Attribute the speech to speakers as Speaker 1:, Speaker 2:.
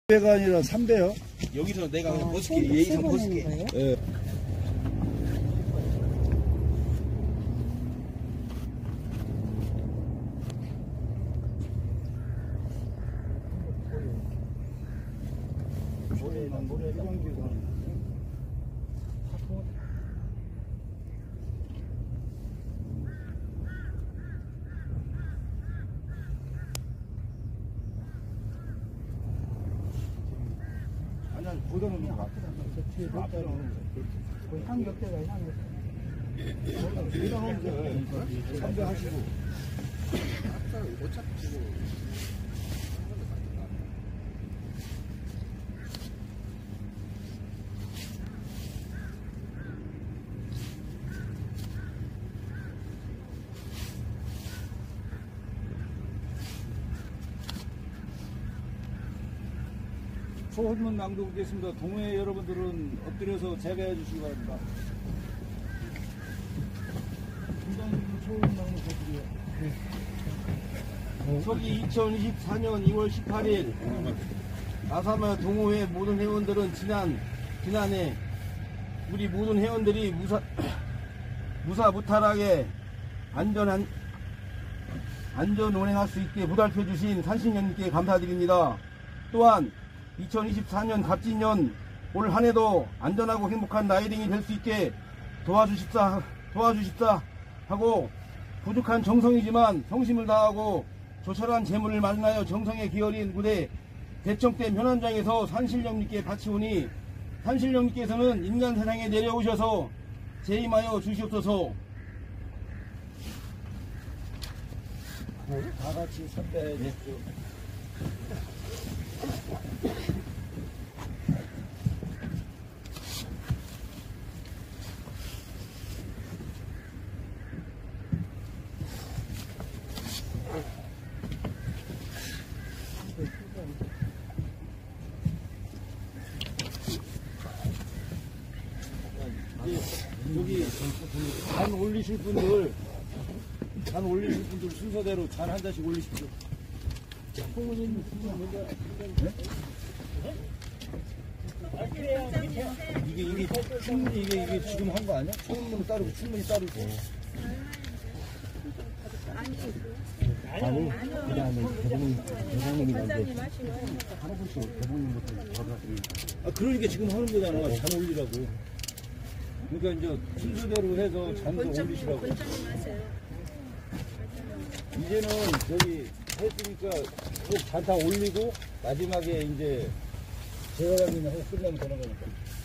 Speaker 1: 2배가 아니라 3배요?
Speaker 2: 여기서 내가 그냥 벗을게. 예의상 벗을게.
Speaker 1: 예. 아니, 보다는 뭐
Speaker 3: 향 격대가 향 격대.
Speaker 1: 3배 하시고. 소홀문 낭독하겠습니다. 동호회 여러분들은 엎드려서 재배해 주시기 바랍니다.
Speaker 2: 서기 2024년 2월 18일 아사마 동호회 모든 회원들은 지난해 우리 모든 회원들이 무사무탈하게 안전 운행할 수 있게 보살펴 주신 산신령님께 감사드립니다. 또한 2024년 갑진년 올 한해도 안전하고 행복한 라이딩이 될 수 있게 도와주십사 하고 부족한 정성이지만 성심을 다하고 조철한 재물을 마련하여 정성에 기울인 무대 대청댐 현안장에서 산신령님께 바치오니 산신령님께서는 인간 세상에 내려오셔서 재임하여 주시옵소서.
Speaker 1: 다 같이 3배 해주십시오.
Speaker 2: 여기 잔 올리실 분들 순서대로 잔 한 잔씩 올리십시오. 이게 충분히 이게 지금 한 거 아니야? 소문문 따르고 충분히 따르고.
Speaker 1: 아니, 그 다음에 대통령이라는데 할아버지 대통령부터 받아들이고.
Speaker 2: 그러니까 지금 하는 거잖아. 잔 올리라고. 그러니까 이제 순서대로 해서 잔도 올리시라고. 이제는 저기 했으니까 꼭 잔 다 올리고 마지막에 이제 재활용이나 하고 끝나면 되는 거니까.